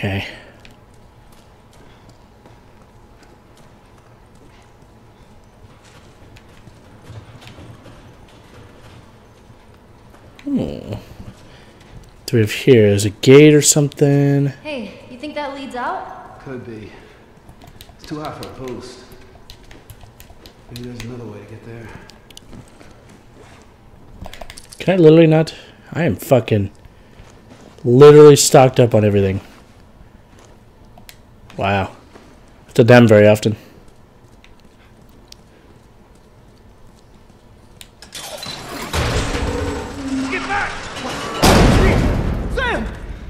Okay. Do we have here? Is a gate or something? Hey, you think that leads out? Could be. It's too hot for a boost. Maybe there's another way to get there. Can I literally not? I am fucking literally stocked up on everything. Wow. I've done them very often. Get back! Sam!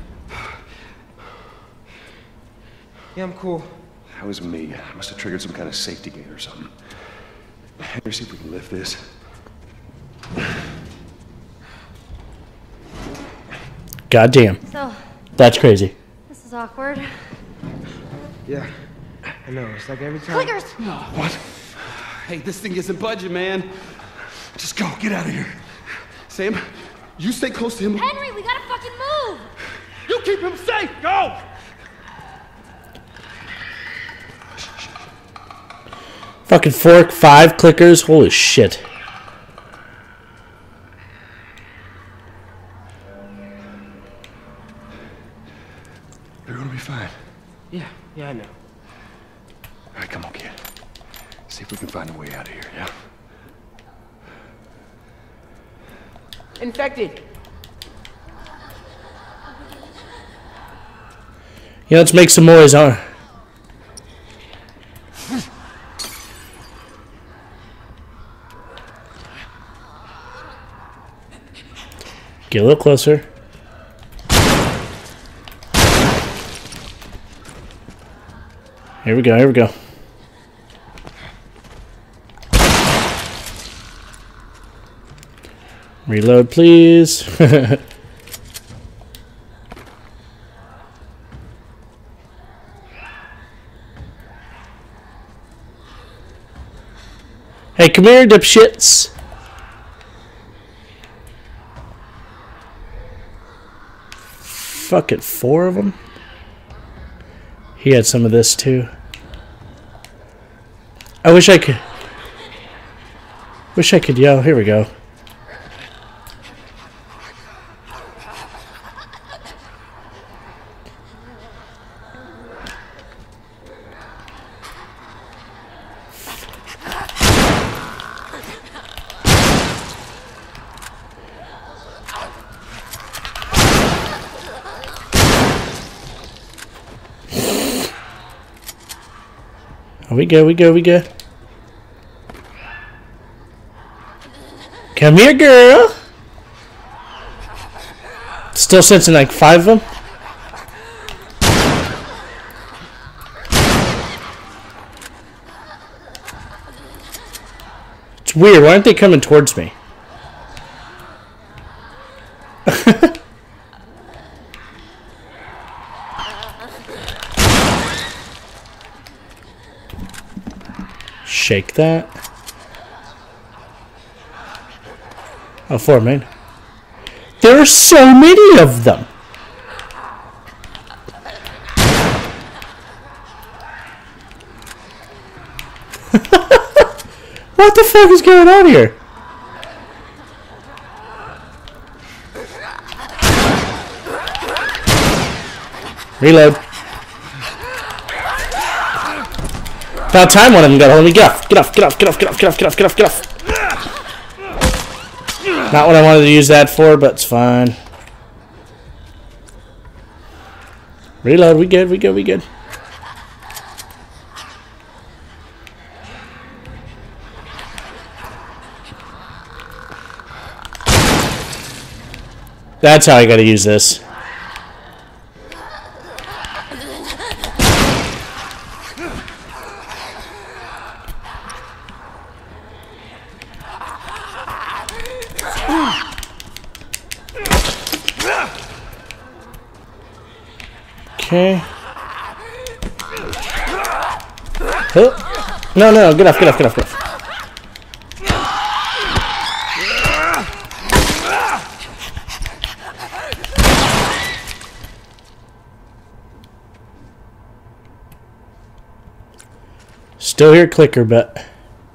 Yeah, I'm cool. That was me. I must have triggered some kind of safety gate or something. Henry, see if we can lift this. God damn. So, That's crazy. this is awkward. Yeah, I know. It's like every time. Clickers! What? Hey, this thing isn't budging, man. Just go. Get out of here. Sam, you stay close to him. Henry, we gotta fucking move! You keep him safe! Go! Fucking 5 clickers. Holy shit. You're gonna be fine. Yeah, I know. All right, come on, kid. See if we can find a way out of here, yeah? Infected. Yeah, let's make some noise, huh? Get a little closer. Here we go, here we go. Reload, please. Hey, come here, dipshits. Fuck it, 4 of them? He had some of this too. I wish I could. Wish I could yell. Here we go. We go. Come here, girl. Still sensing like 5 of them. It's weird. Why aren't they coming towards me? Shake that. Oh, 4, man. There are so many of them. What the fuck is going on here? Reload. About time one of them got hold of me. Get off. Not what I wanted to use that for, but it's fine. Reload. We good. That's how I gotta use this. Okay. Oh. No, get off. Still hear clicker, but...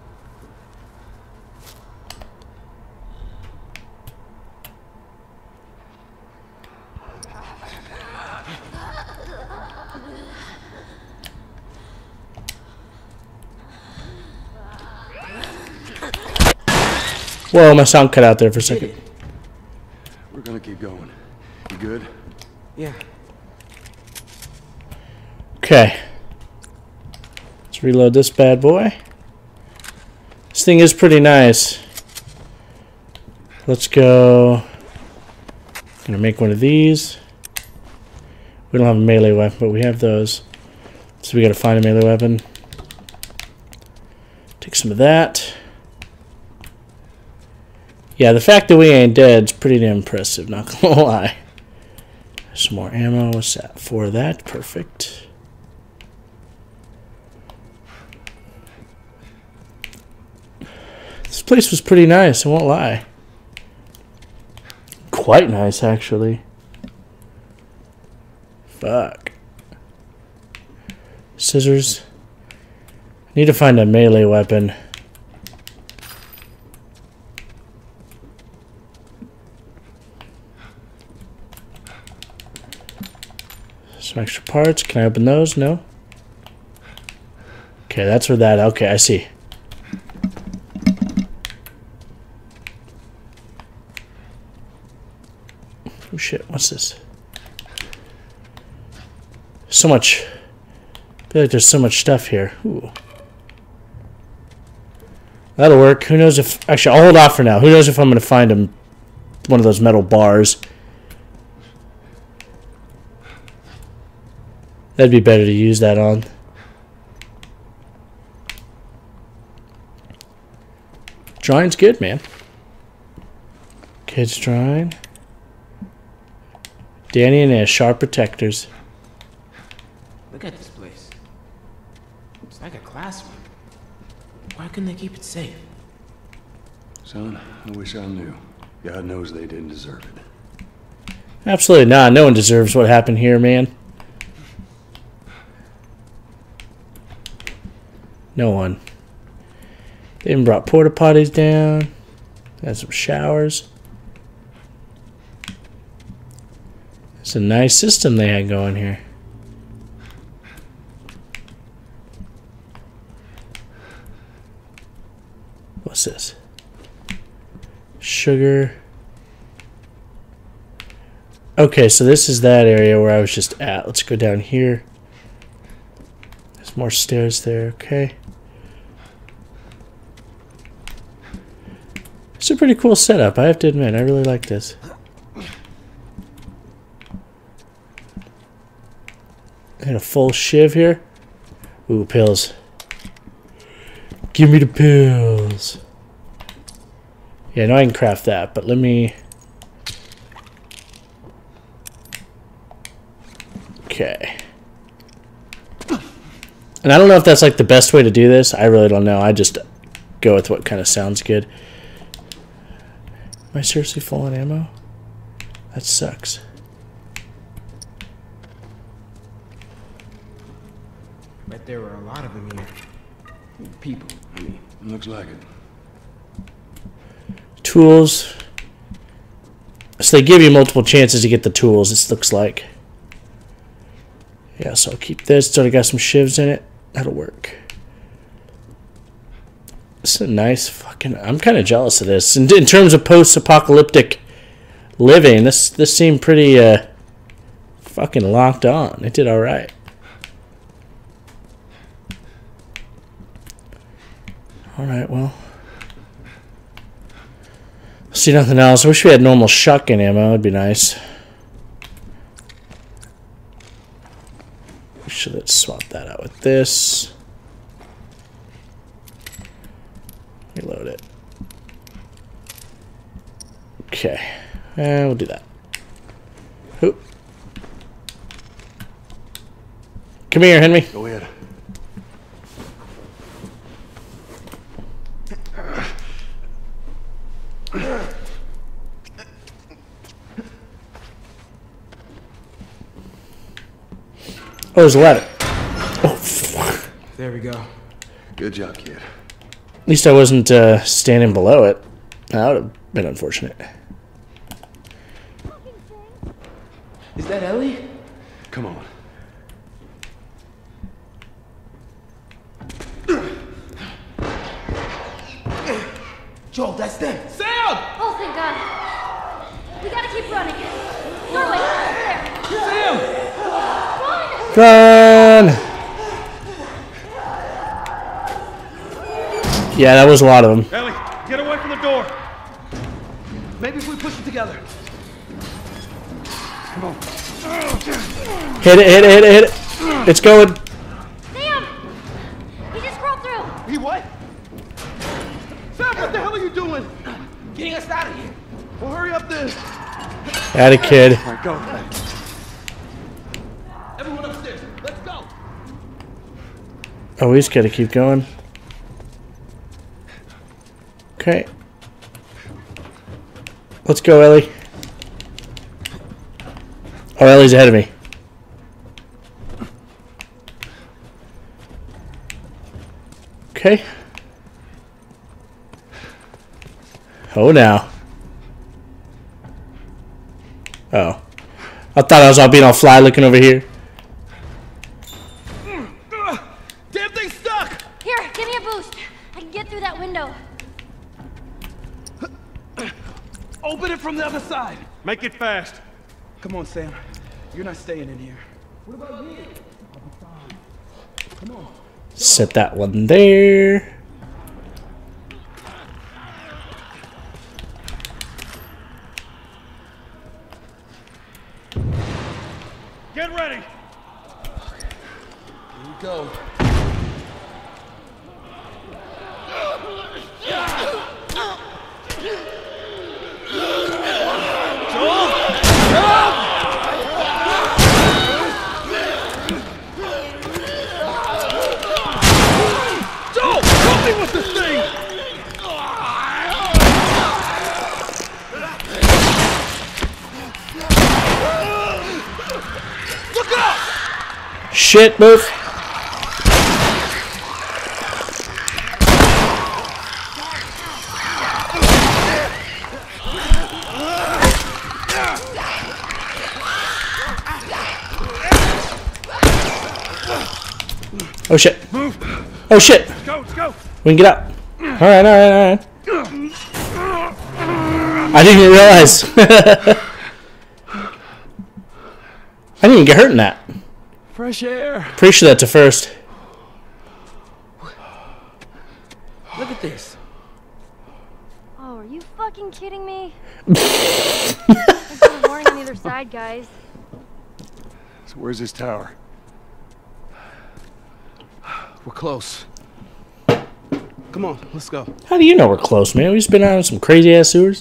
Whoa, my sound cut out there for a second. We're gonna keep going. You good? Yeah. Okay. Let's reload this bad boy. This thing is pretty nice. Let's go. Gonna make one of these. We don't have a melee weapon, but we have those. So we gotta find a melee weapon. Take some of that. Yeah, the fact that we ain't dead is pretty damn impressive, not gonna lie. Some more ammo. What's that? 4 of that. Perfect. This place was pretty nice, I won't lie. Quite nice, actually. Fuck. Scissors. Need to find a melee weapon. Some extra parts. Can I open those? No. Okay, that's where that... Okay, I see. Oh shit, what's this? So much... I feel like there's so much stuff here. Ooh. That'll work. Who knows if... Actually, I'll hold off for now. Who knows if I'm going to find one of those metal bars. That'd be better to use that on. Drawing's good, man. Kids drawing. Danny and Ash, sharp protectors. Look at this place. It's like a classroom. Why couldn't they keep it safe? Son, I wish I knew. God knows they didn't deserve it. Absolutely not. No one deserves what happened here, man. No one. They even brought porta potties down. Had some showers. It's a nice system they had going here. What's this? Sugar. Okay, so this is that area where I was just at. Let's go down here. There's more stairs there, okay. It's a pretty cool setup, I have to admit. I really like this. And a full shiv here. Ooh, pills. Give me the pills. Yeah, I know I can craft that, but let me... Okay. And I don't know if that's like the best way to do this. I really don't know. I just go with what kind of sounds good. Am I seriously full on ammo? That sucks. Bet there were a lot of them here. People, I mean. Looks like it. Tools. So they give you multiple chances to get the tools, it looks like. Yeah, so I'll keep this. It's already got some shivs in it. That'll work. This is a nice fucking... I'm kind of jealous of this. In terms of post-apocalyptic living, this seemed pretty fucking locked on. It did alright. Alright, well. See nothing else. I wish we had normal shotgun ammo. It'd be nice. So let's swap that out with this. Reload it. Okay. And we'll do that. Oop. Come here, Henry. Go ahead. Oh, there's a ladder. Oh, fuck. There we go. Good job, kid. At least I wasn't standing below it. That would have been unfortunate. Is that Ellie? Come on. Joel, that's them. Sam! Oh, thank God. We gotta keep running. Doorway, over there. Sam! Run! Yeah, that was a lot of them. Ellie, get away from the door. Maybe if we push it together. Come on. Hit it, hit it, hit it, hit it. It's going. Sam! He just crawled through. He what? Sam, what the hell are you doing? Getting us out of here. Well, hurry up then. Had a kid. All right, go. Everyone upstairs. Let's go. Oh, we just gotta keep going. Okay. Let's go, Ellie. Oh, Ellie's ahead of me. Okay. Oh, now. Oh. I thought I was all being all fly looking over here. Damn thing's stuck. Here, give me a boost. I can get through that window. Open it from the other side. Make it fast. Come on, Sam. You're not staying in here. Set that one there. Get ready. Here we go. Joel, help me with this thing. Look out! Shit, move. Oh shit. Oh shit. Go, go. We can get out. Alright, alright, alright. I didn't even realize. I didn't even get hurt in that. Fresh air. Pretty sure that's a first. Look at this. Oh, are you fucking kidding me? There's no warning on either side, guys. So where's this tower? We're close. Come on, let's go. How do you know we're close, man? We just been out in some crazy ass sewers.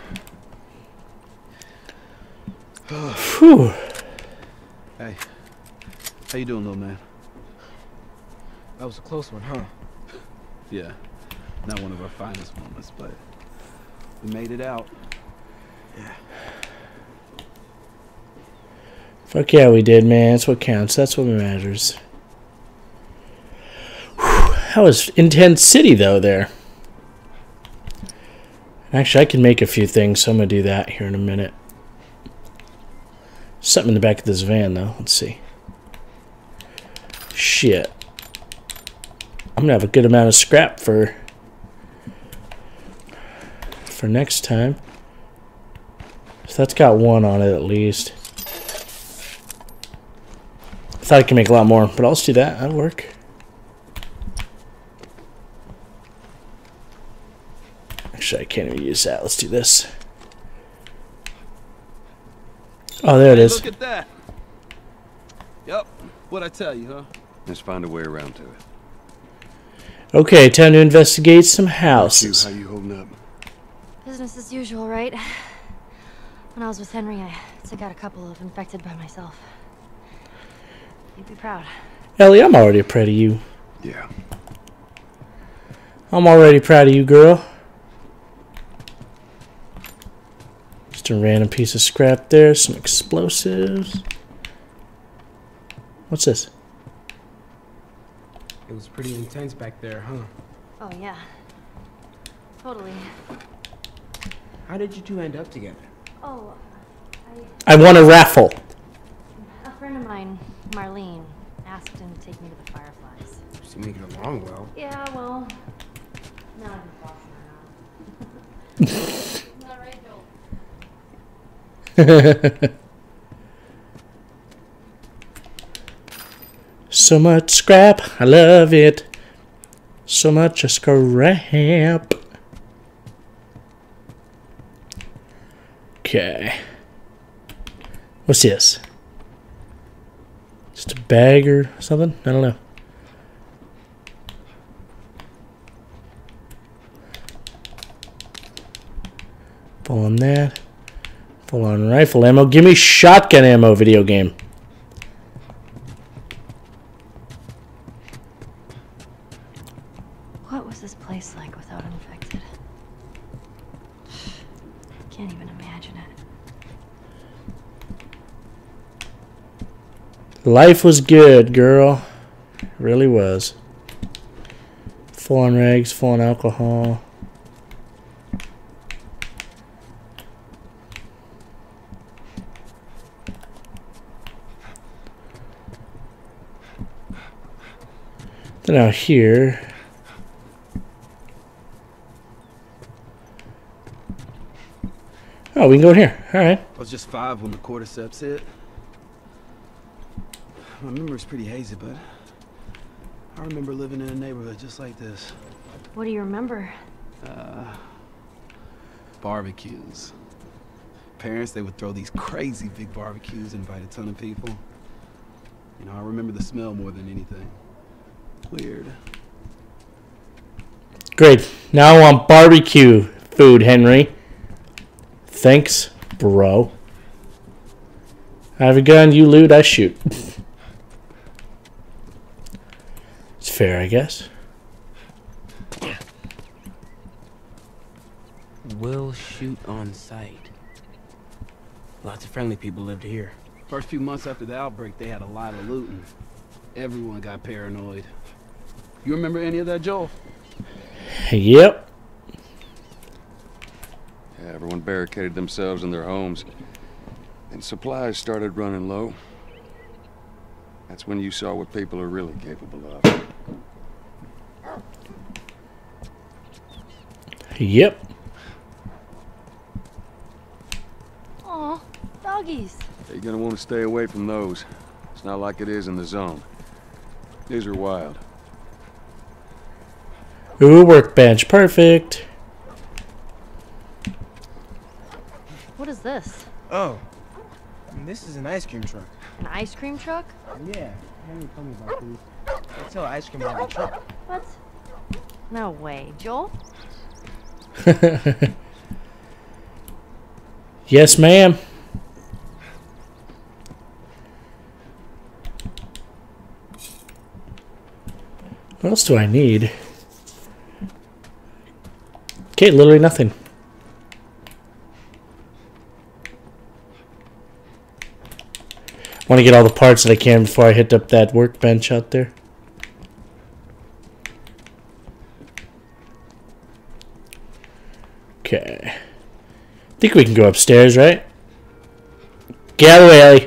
Whew. Hey, how you doing, little man? That was a close one, huh? Yeah, not one of our finest moments, but we made it out. Yeah. Fuck yeah, we did, man. That's what counts. That's what matters. Whew. That was intense city, though, there. Actually, I can make a few things, so I'm going to do that here in a minute. Something in the back of this van, though. Let's see. Shit. I'm going to have a good amount of scrap for next time. So that's got one on it, at least. I thought I could make a lot more, but I'll just do that. That'll work. Actually, I can't even use that. Let's do this. Oh, there it is. Look at that. Yep. What'd I tell you, huh? Let's find a way around to it. Okay, time to investigate some You, houses. how you holding up? Business as usual, right? When I was with Henry, I took out a couple of infected by myself. You'd be proud. Ellie, I'm already proud of you. Yeah. I'm already proud of you, girl. Just a random piece of scrap there. Some explosives. What's this? It was pretty intense back there, huh? Oh, yeah. Totally. How did you two end up together? Oh, I won a raffle. a friend of mine, Marlene, asked him to take me to the Fireflies. Seem to get along well. Yeah, well, now I'm bossing around. Not right, Joel. So much scrap, I love it. So much scrap. Okay. What's this? Just a bag or something? I don't know. Full on that. Full on rifle ammo. Give me shotgun ammo, video game. What was this place like without infected? Can't even imagine it. Life was good, girl. It really was. Full on rags, full on alcohol. Then out here. Oh, we can go in here. All right. I was just 5 when the cordyceps hit. My memory's pretty hazy, but I remember living in a neighborhood just like this. What do you remember? Barbecues. Parents, they would throw these crazy big barbecues, invite a ton of people. You know, I remember the smell more than anything. Weird. Great. Now I want barbecue food, Henry. Thanks, bro. I have a gun, you loot, I shoot. It's fair, I guess. Will shoot on sight. Lots of friendly people lived here. First few months after the outbreak, they had a lot of looting. Everyone got paranoid. You remember any of that, Joel? Yep. Yeah, everyone barricaded themselves in their homes. And supplies started running low. That's when you saw what people are really capable of. Yep. Aw, doggies. You're gonna want to stay away from those. It's not like it is in the zone. These are wild. Ooh, workbench. Perfect. What is this? Oh, this is an ice cream truck. An ice cream truck? Yeah, Henry told me about these. They sell ice cream out of the truck. What? No way. Joel? Yes, ma'am. What else do I need? Okay, literally nothing. I want to get all the parts that I can before I hit up that workbench out there. Okay. I think we can go upstairs, right? Get out of the way, Ellie.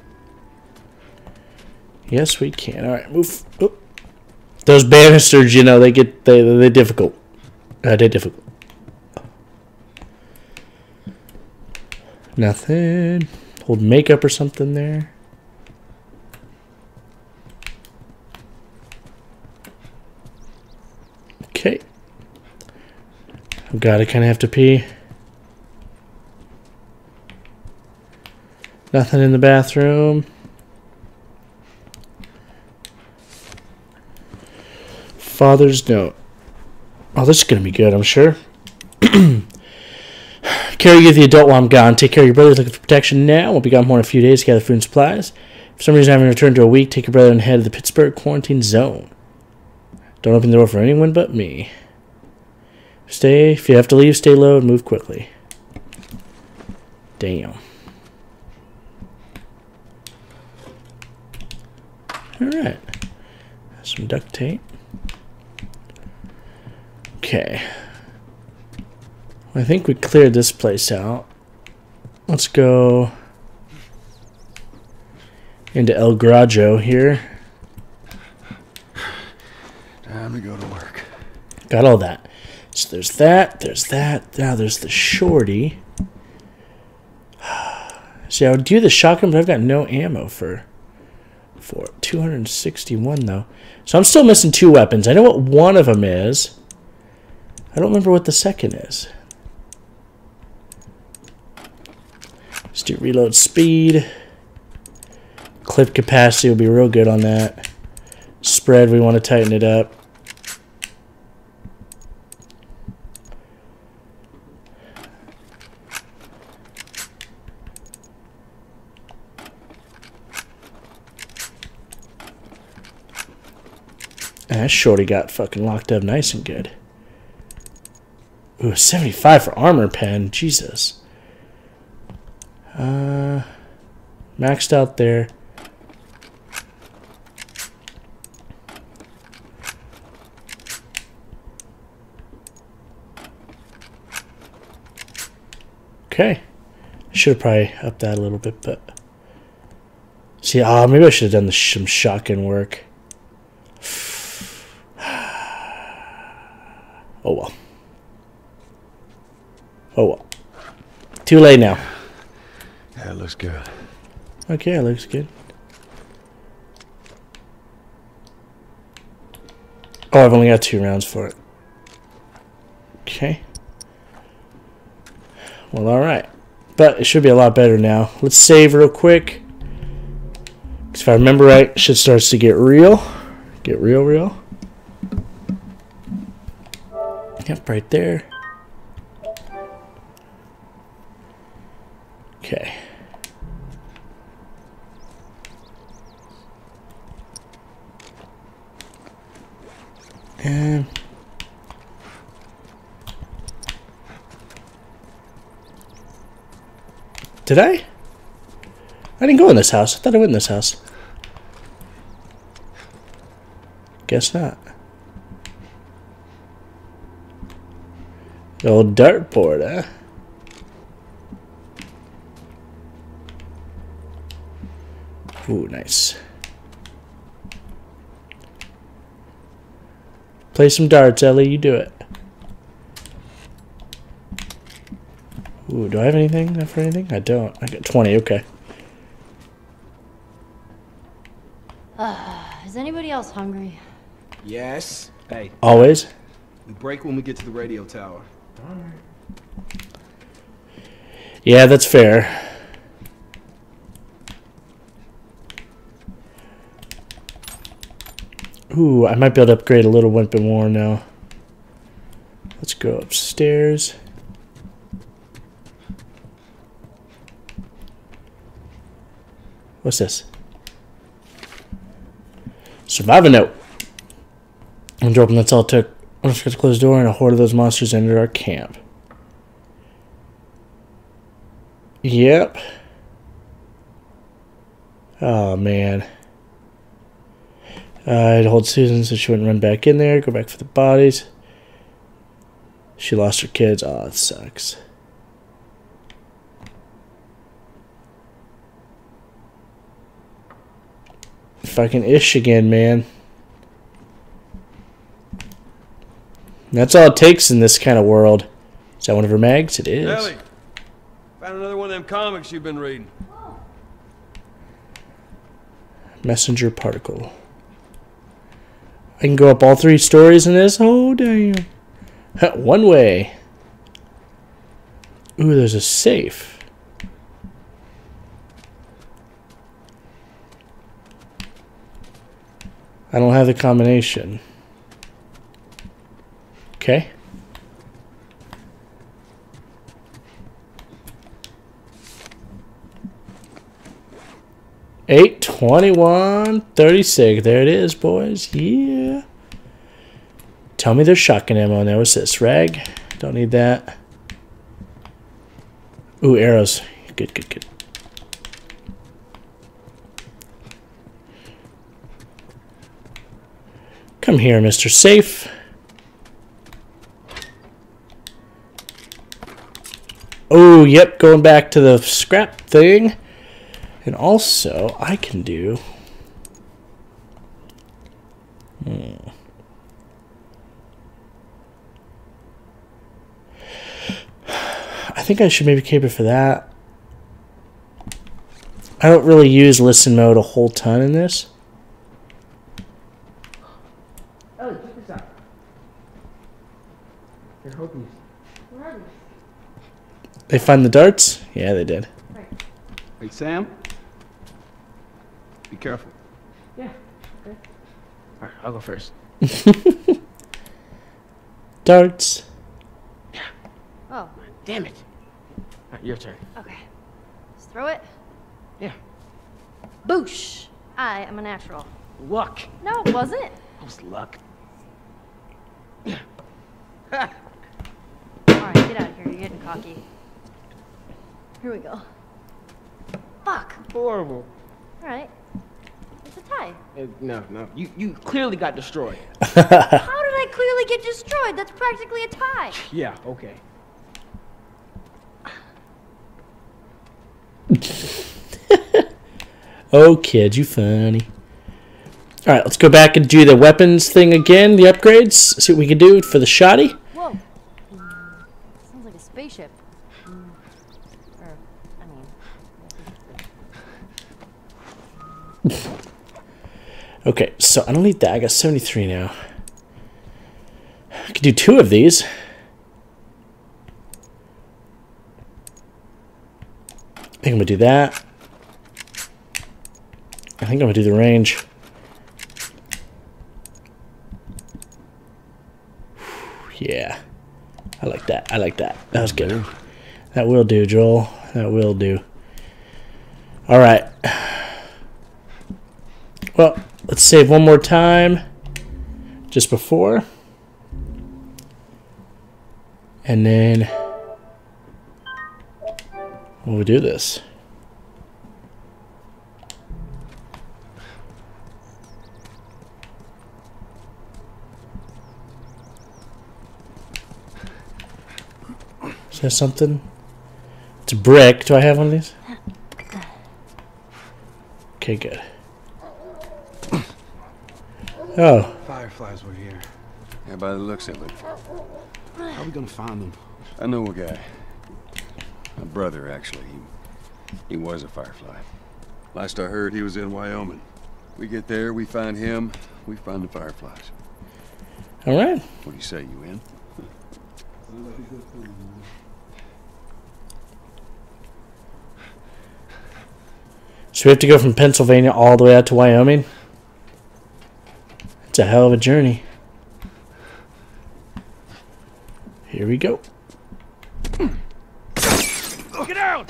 Yes, we can. All right, move. Oop. Those banisters, you know, they're difficult. They're difficult. Nothing. Hold makeup or something there. Okay. I've got to kind of have to pee. Nothing in the bathroom. Father's note. Oh, this is going to be good, I'm sure. Carrie, you the adult while I'm gone. Take care of your brother. Looking for protection now. We'll be gone more in a few days to gather food and supplies. For some reason, I haven't returned to a week. Take your brother and head to the Pittsburgh quarantine zone. Don't open the door for anyone but me. If you have to leave, stay low and move quickly. Damn. Alright. Some duct tape. Okay. I think we cleared this place out. Let's go into El Garajo here. Time to go to work. Got all that. So there's that, there's that. Now there's the shorty. See, I would do the shotgun, but I've got no ammo for 261 though. So I'm still missing 2 weapons. I know what one of them is. I don't remember what the second is. Let's do reload speed. Clip capacity will be real good on that. Spread, we want to tighten it up. That shorty got fucking locked up nice and good. Ooh, 75 for armor pen. Jesus. Maxed out there. Okay. I should have probably upped that a little bit, but... See, maybe I should have done some shotgun work. Oh well. Oh well. Too late now. That looks good. Okay, that looks good. Oh, I've only got 2 rounds for it. Okay. Well, alright. But it should be a lot better now. Let's save real quick. Because if I remember right, shit starts to get real. Get real. Yep, right there. Okay. And did I? I didn't go in this house. I thought I went in this house. Guess not. The old dartboard, huh? Ooh, nice. Play some darts, Ellie. You do it. Ooh, do I have anything for anything? I don't. I got 20. Okay. Is anybody else hungry? Yes. Hey, Always. we break when we get to the radio tower. Yeah, that's fair. Ooh, I might be able to upgrade a little bit more now. Let's go upstairs. What's this? Survival note. I'm dropping. That's all it took. I just got to close the door and a horde of those monsters entered our camp. Yep. Oh, man. I'd hold Susan so she wouldn't run back in there. Go back for the bodies. She lost her kids. Oh, it sucks. Fucking ish again, man. That's all it takes in this kind of world. Is that one of her mags? It is. Ellie, found another one of them comics you've been reading. Messenger particle. I can go up all 3 stories in this? Oh, damn. One way. Ooh, there's a safe. I don't have the combination. Okay. $8, 21, 36. There it is, boys. Yeah. Tell me there's shotgun ammo in there. What's this? Rag? Don't need that. Ooh, arrows. Good, good, good. Come here, Mr. Safe. Oh, yep, going back to the scrap thing. And also, I can do... I think I should maybe keep it for that. I don't really use listen mode a whole ton in this. Oh, check this out. They're Hopies. They find the darts? Yeah, they did. Hey, Sam. Be careful. Yeah. Okay. All right, I'll go first. Darts. Oh, Damn it. All right, your turn. okay. Just throw it. Yeah. Boosh! I am a natural. Luck. No, it wasn't. That was luck. Alright, get out of here. You're getting cocky. Here we go. Fuck. Horrible. Alright. It's a tie. No. You clearly got destroyed. How did I clearly get destroyed? That's practically a tie. Yeah, okay. Oh, kid, you funny. Alright, let's go back and do the weapons thing again, the upgrades. See what we can do for the shoddy. Whoa. Sounds like a spaceship. Or, I mean... Okay, so I don't need that. I got 73 now. I could do 2 of these. I think I'm going to do that. I think I'm going to do the range. Yeah. I like that. I like that. That was good. That will do, Joel. That will do. All right. Well, let's save one more time. Just before. And then we'll do this. Is there something? It's a brick. Do I have one of these? Okay, good. Oh. Fireflies were here. Yeah, by the looks of it. How are we gonna find them? I know a guy. My brother, actually. He was a Firefly. Last I heard, he was in Wyoming. We get there, we find him, we find the Fireflies. All right. What do you say, you in? So we have to go from Pennsylvania all the way out to Wyoming? It's a hell of a journey. Here we go. Get out!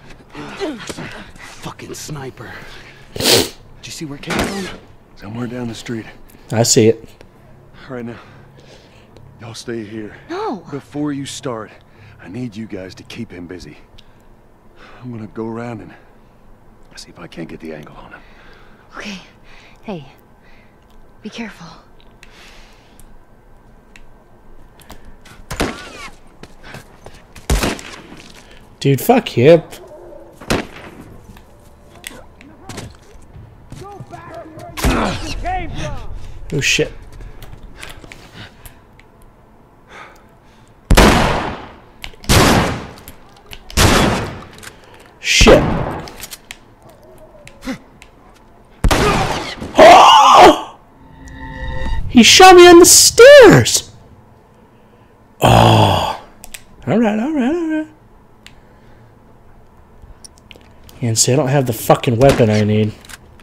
Fucking sniper. Did you see where it came from? Somewhere down the street. I see it. Right now. Y'all stay here. No. Before you start, I need you guys to keep him busy. I'm gonna go around and see if I can't get the angle on him. Okay. Hey. Be careful. Dude, fuck yep. Oh shit. Shit. Oh! He shot me on the stairs. Oh. Alright. And see, I don't have the fucking weapon I need.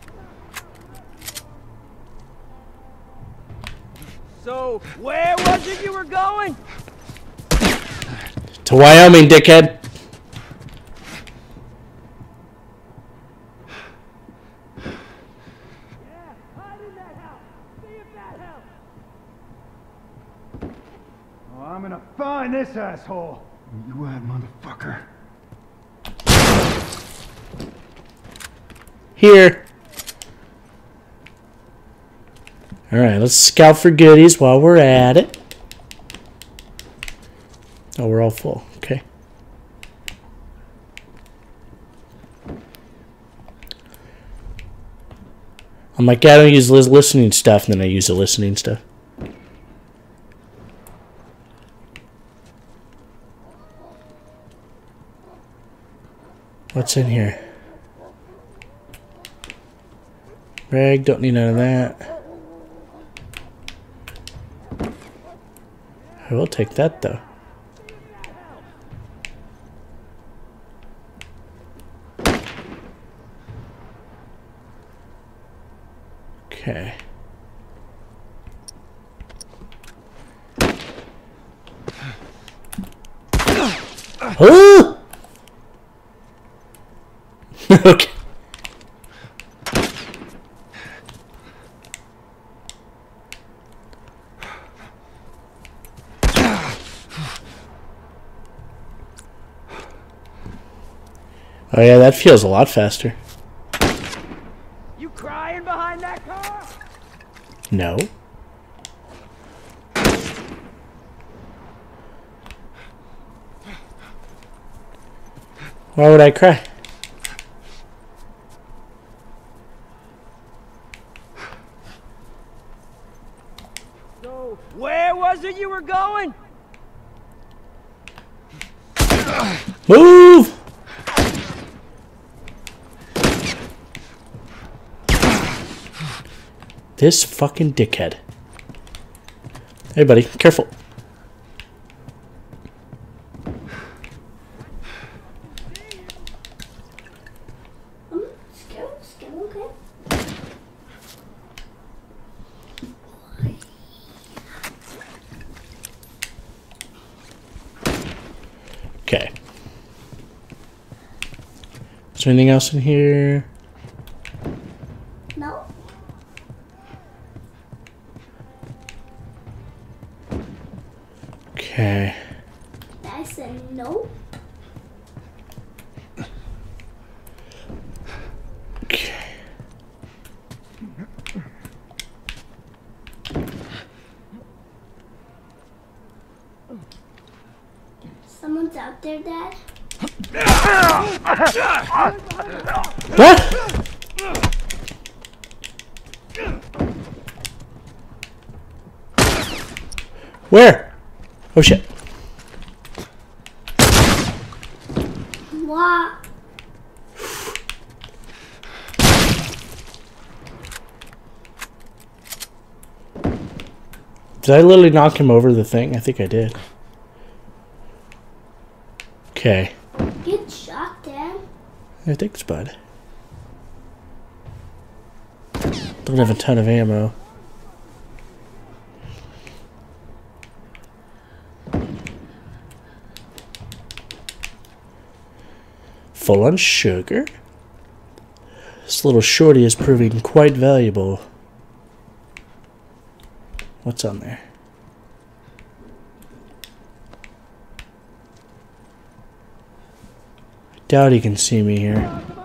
So, where was it you were going? To Wyoming, dickhead. Oh, I'm gonna find this asshole. You had motherfucker. Here. Alright, let's scout for goodies while we're at it. Oh, we're all full. Okay. I'm like, yeah, I don't use listening stuff, and then I use the listening stuff. What's in here? Rag, don't need none of that. I will take that though. Okay. Oh! Okay. Oh yeah, that feels a lot faster. You crying behind that car? No. Why would I cry? So, where was it you were going? Move! This fucking dickhead. Hey buddy, careful. Okay. Is there anything else in here? No. Okay. I said no. Okay. Someone's out there, Dad. What? Where? Oh shit. What? Did I literally knock him over the thing? I think I did. Okay. Good shot, Dad. Yeah, thanks, bud. Don't have a ton of ammo. Full on sugar. This little shorty is proving quite valuable. What's on there? I doubt he can see me here.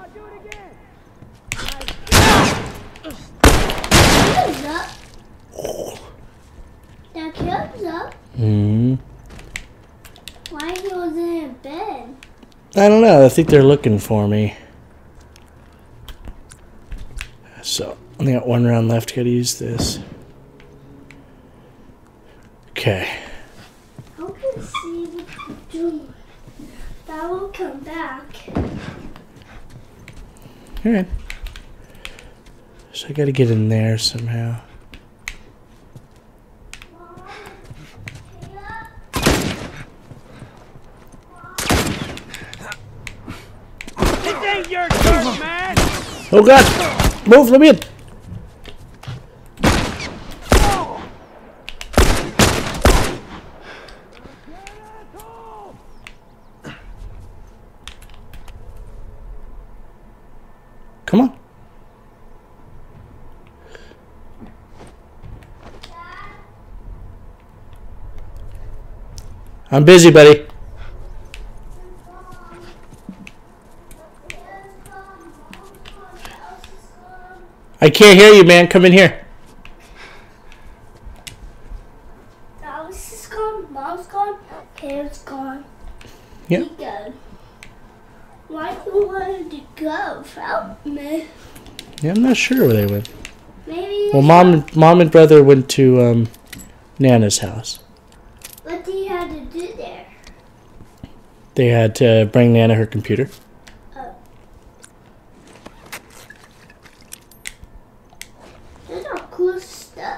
Kills up. That kills up. Hmm. Why he wasn't in bed? I don't know. I think they're looking for me. So, only got one round left. Gotta use this. Okay. I can see what you're doing. That will come back. Alright. So I gotta get in there somehow. This ain't your turn, man! Oh god! Move, let me in! Come on. I'm busy, buddy. I can't hear you, man. Come in here. Alice is gone. Mom's gone. Caleb's gone. Yeah. He go. Why do you want to go without me? Yeah, I'm not sure where they went. Maybe. Well, mom and brother went to Nana's house. What do you have to do there? They had to bring Nana her computer. Oh. Those are cool stuff.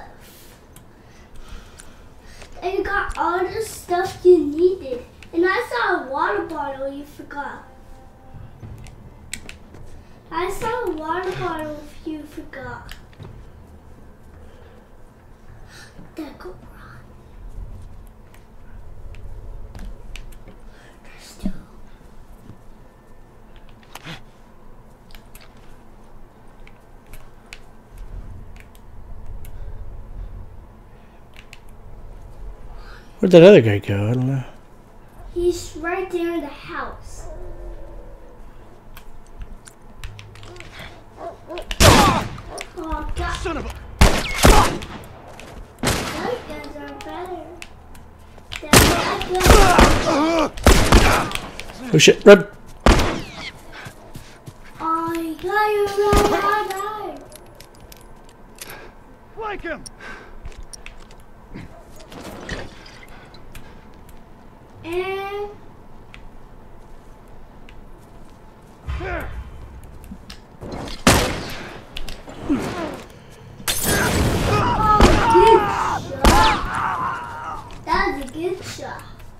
And you got all the stuff you needed. And I saw a water bottle you forgot. I saw a water bottle you forgot. That go wrong. There's two. Where'd that other guy go? I don't know. He's right there in the house. Oh, God. Son of a... Those guns are better. They're not good. Oh shit, run! Oh, you got your run. Like him! And There! oh, good shot. That was a good shot.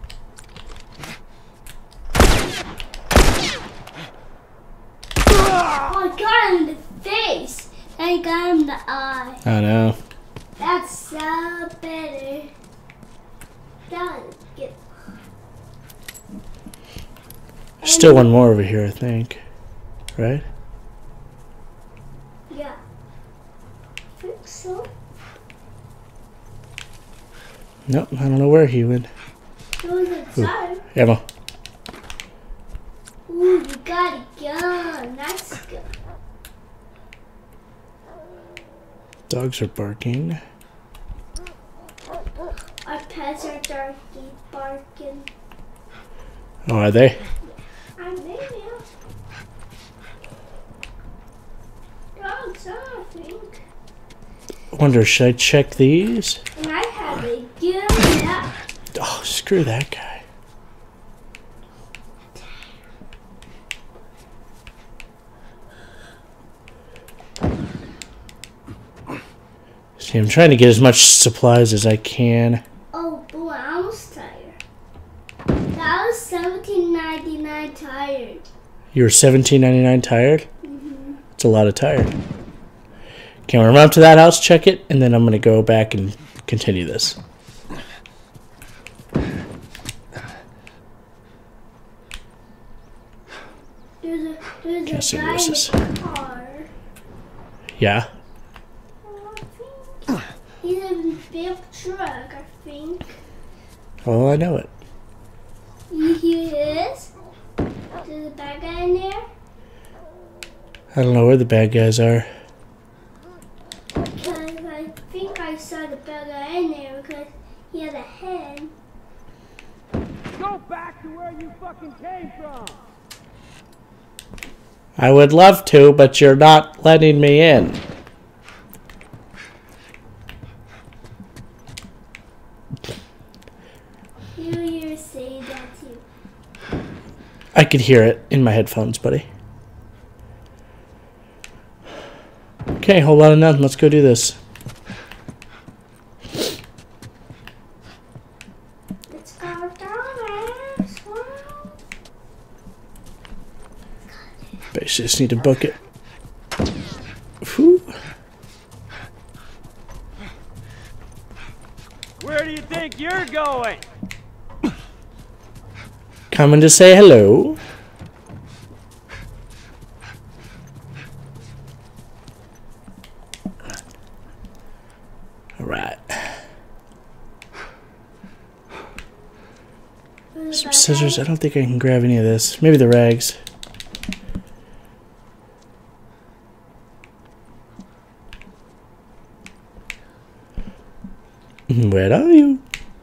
Oh, I got him in the face. I got him in the eye. I know. That's so better. That was good. Still one more over here, I think. Right? Yeah. I think so. Nope, I don't know where he went. It was inside. Ammo. Ooh, you got a gun. That's good. Dogs are barking. Our pets are darky barking. Oh, are they? I'm there now. Dogs are, I think. Wonder, should I check these? And I have a gun now. Oh, screw that guy. See, I'm trying to get as much supplies as I can. Oh boy, I almost tired. That was $17.99 tired. You were $17.99 tired? It's a lot of tired. Okay, I'm gonna run up to that house, check it, and then I'm gonna go back and continue this. There's Can't a see guy where in this is. the car. Yeah. Oh, I think he's in a big truck, I think. Oh, I know it. He is. There's a bad guy in there. I don't know where the bad guys are. Because I think I saw the bad guy in there because he had a head. Go back to where you fucking came from. I would love to, but you're not letting me in. You were saying that too. I could hear it in my headphones, buddy. Okay, whole lot of nothing. Let's go do this. Let's go down this one. Basically, just need to book it. Whew. Where do you think you're going? Coming to say hello. Alright. Some scissors. I don't think I can grab any of this. Maybe the rags. Where are you?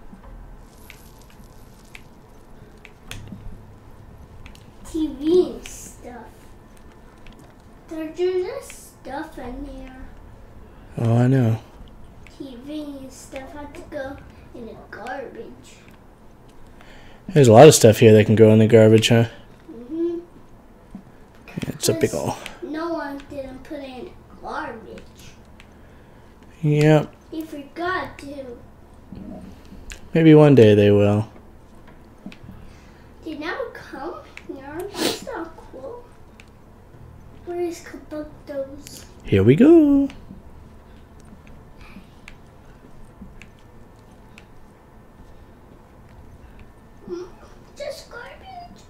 TV and stuff. There's just stuff in here. Oh, I know. TV and stuff had to go in the garbage. There's a lot of stuff here that can go in the garbage, huh? Mm-hmm. Yeah, it's a big ol'. No one didn't put it in garbage. Yep. He forgot to. Maybe one day they will. They never come here. That's not cool. Where is Kabuto's? Here we go. Just garbage.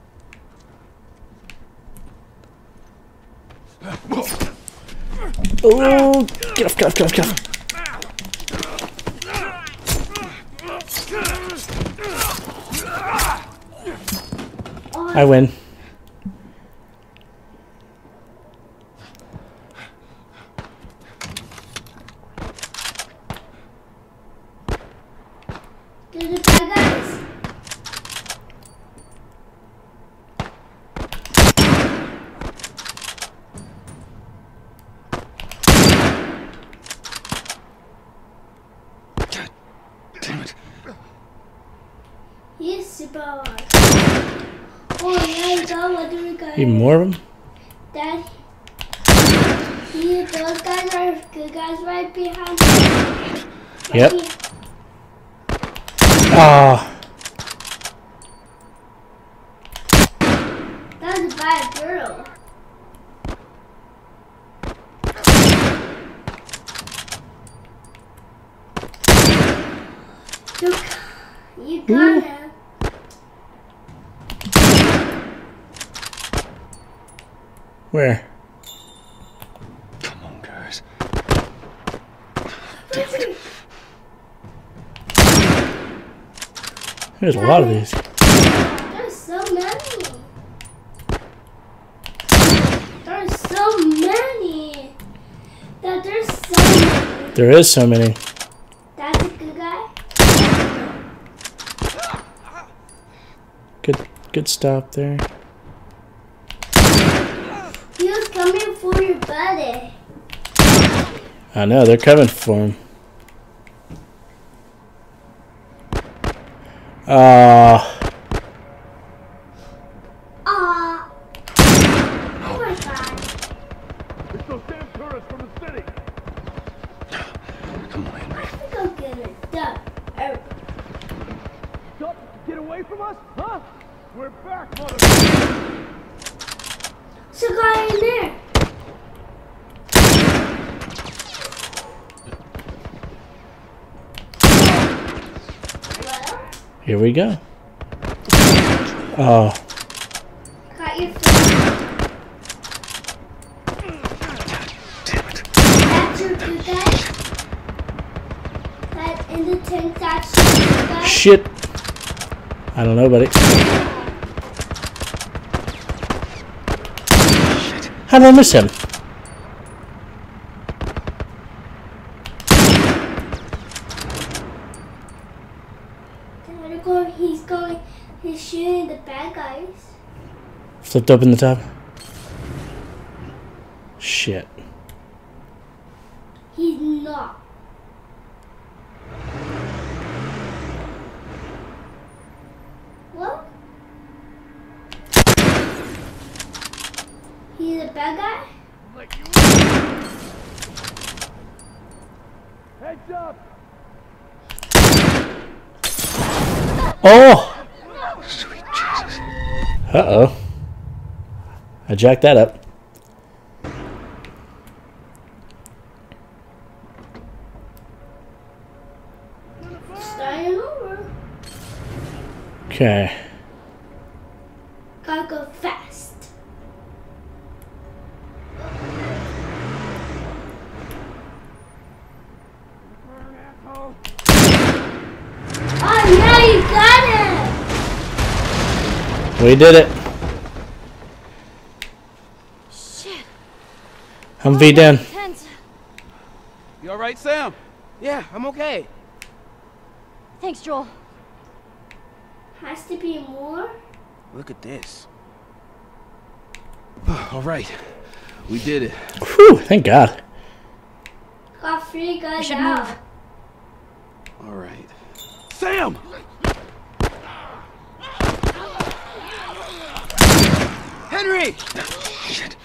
Oh, get off, get off, get off, get off. I win. Do the bad guys? Damn it. He's super hard. Oh, there you go. What do we got? Even more of them? Dad. Those guys are good guys right behind you. Yep. Ah. That was a bad girl. You got him. Where? Come on, guys. There's a lot of these. There's so many. There's so many. There's so many. There is so many. That's a good guy. Good stop there. He was coming for your buddy. I know, they're coming for him. Oh my god. It's those damn tourists from the city. Come on, Henry. I think I'm gonna die. Stop! Get away from us, huh? We're back, motherfucker! There's a guy in there. Well, Here we go. Oh, got your phone. That's your good guy. That in the tank, that's your good guy. shit. I don't know, buddy. How did I miss him? He's shooting the bad guys. Flipped open the top. Shit. He's not. What? He's a bad guy? Heads up! Oh! Sweet Jesus. Uh-oh. I jacked that up. Starting over. Okay. Gotta go fast. Oh, now you got it! We did it. Shit. Humvee down. Tense. You all right, Sam? Yeah, I'm okay. Thanks, Joel. Has to be more. Look at this. All right. We did it. Whew, thank God. Got three guys We should out. move. All right. Sam! Henry! Shit.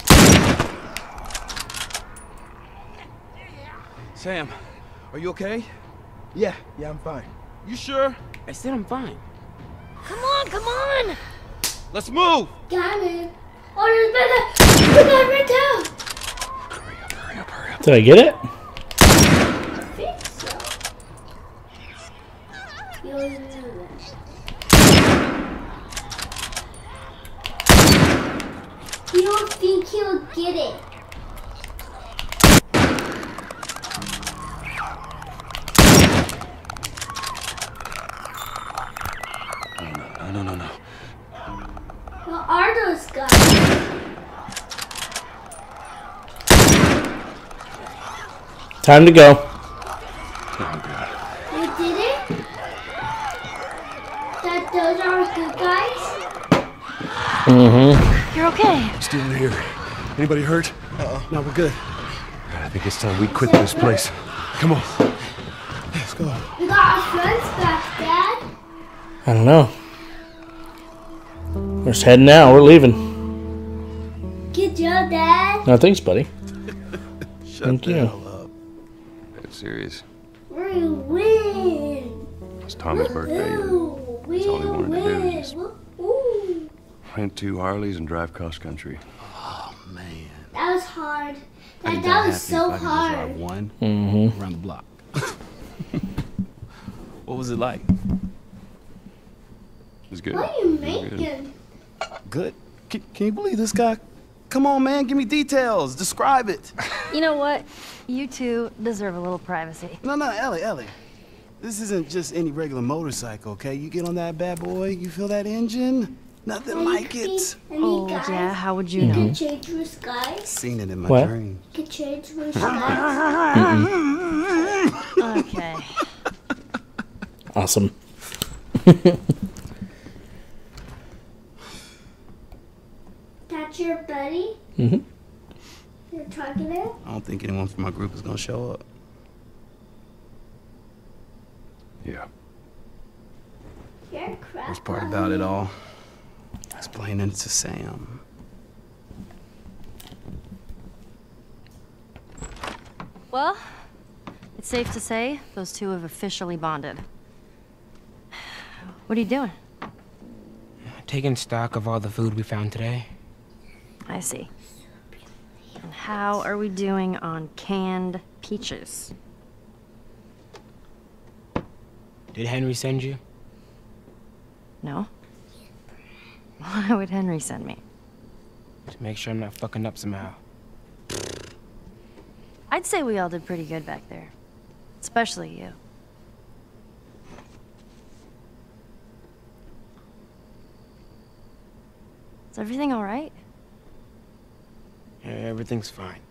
Sam, are you okay? Yeah, I'm fine. You sure? I said I'm fine. Come on, come on! Let's move! Got it. Oh, there's been a right down. Hurry up. Did I get it? I think so. You always knew that. You don't think he'll get it? No. What are those guys? Time to go. Oh, God. You did it? That those are good guys? Mm-hmm. You're okay. Still here. Anybody hurt? No, we're good. I think it's time we quit this place. Come on. Let's go. We got our friends back, Dad. I don't know. We're just heading out. We're leaving. Good job, Dad. No, thanks, buddy. Shut Thank the you. hell up. That's serious. We win. It's Tommy's birthday. Woohoo. We That's all he wanted to do, win. just- Woo. Rent 2 Harleys and drive cross country. Oh, man. That was hard. I'd be That done was happy so if I could just drive hard. one Mm-hmm. around the block. What was it like? It's good. What are you Very good. making? Good. Can you believe this guy? Come on, man. Give me details. Describe it. You know what? You two deserve a little privacy. No, Ellie. This isn't just any regular motorcycle, okay? You get on that bad boy, you feel that engine? Nothing like it. Oh, guys, yeah, how would you you know? can change your skies. Seen it in my What? dream. You can change your skies. Okay. Awesome. That's your buddy? Mm-hmm. You're talking to? I don't think anyone from my group is gonna show up. Yeah. You're a crap. Worst part about it all, explaining it to Sam. Well, it's safe to say those two have officially bonded. What are you doing? Taking stock of all the food we found today. I see. And how are we doing on canned peaches? Did Henry send you? No? Why would Henry send me? To make sure I'm not fucking up somehow. I'd say we all did pretty good back there. Especially you. Is everything all right? Yeah, everything's fine.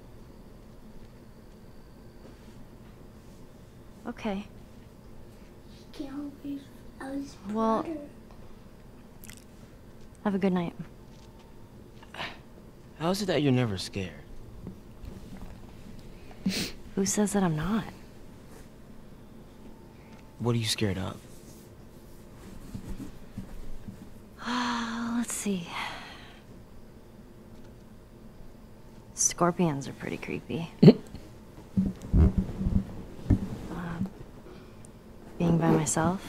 Okay. Can't always, always Well- water. Have a good night. How is it that you're never scared? Who says that I'm not? What are you scared of? Let's see. Scorpions are pretty creepy. Being by myself.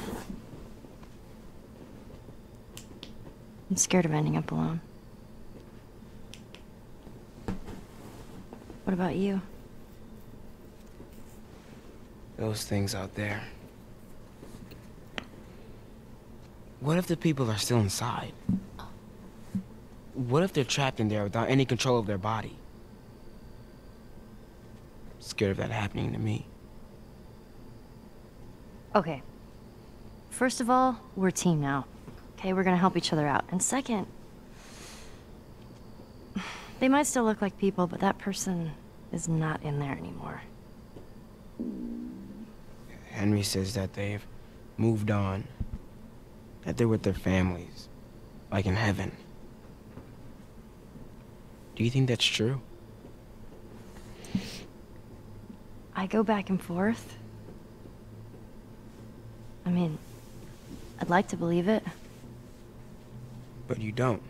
I'm scared of ending up alone. What about you? Those things out there. What if the people are still inside? What if they're trapped in there without any control of their body? Scared of that happening to me. Okay. First of all, we're a team now. Okay, we're gonna help each other out. And second, they might still look like people, but that person is not in there anymore. Henry says that they've moved on. That they're with their families. Like in heaven. Do you think that's true? I go back and forth. I mean, I'd like to believe it. But you don't.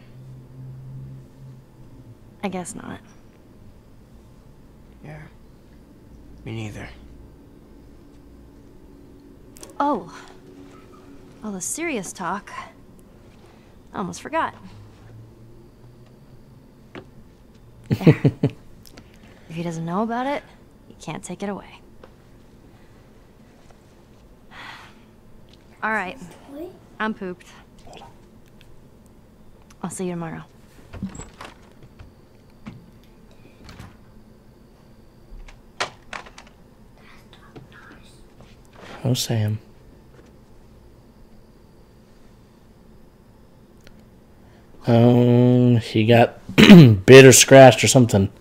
I guess not. Yeah. Me neither. Oh. All the serious talk. I almost forgot. Yeah. If he doesn't know about it, he can't take it away. All right. I'm pooped. I'll see you tomorrow. Oh, Sam. He got bit or scratched or something.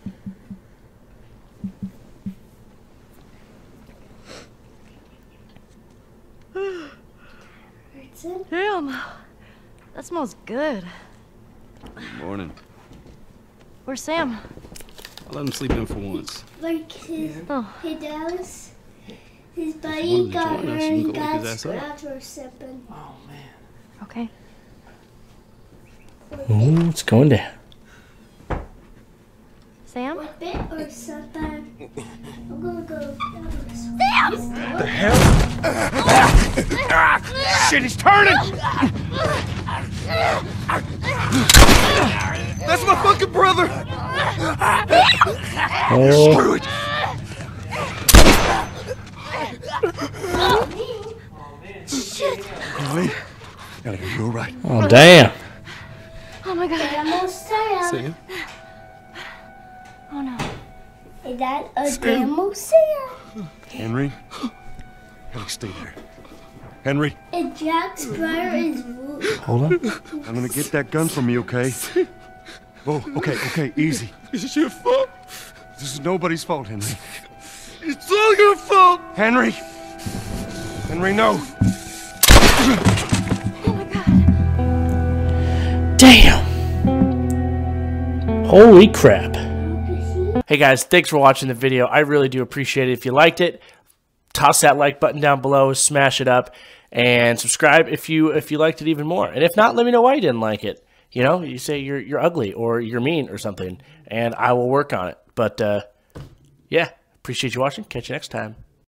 Damn, that smells good. Good morning. Where's Sam? I'll let him sleep in for once. Like his Dallas, his wanted buddy to got join hurt us, you can and go look got his ass up. scratched or something. Okay. Ooh, it's going down. Sam? What bit or something? I'm gonna go. The hell? Shit, he's turning! That's my fucking brother! Oh. Screw it! Ellie? Ellie, are you alright? Oh, damn. Oh my god. Sam? Oh no. Is that a demo Sam? Henry? Ellie, stay there. Henry, And Jack's brother is Luke. Hold on. I'm gonna get that gun from you, okay? Oh, okay, easy. Is it your fault? This is nobody's fault, Henry. It's all your fault! Henry! Henry, no! Oh my god. Damn. Holy crap. Hey guys, thanks for watching the video. I really do appreciate it. If you liked it, toss that like button down below, smash it up, and subscribe if you liked it even more. And if not, let me know why you didn't like it. You know, you say you're ugly or you're mean or something, and I will work on it. But yeah, appreciate you watching. Catch you next time.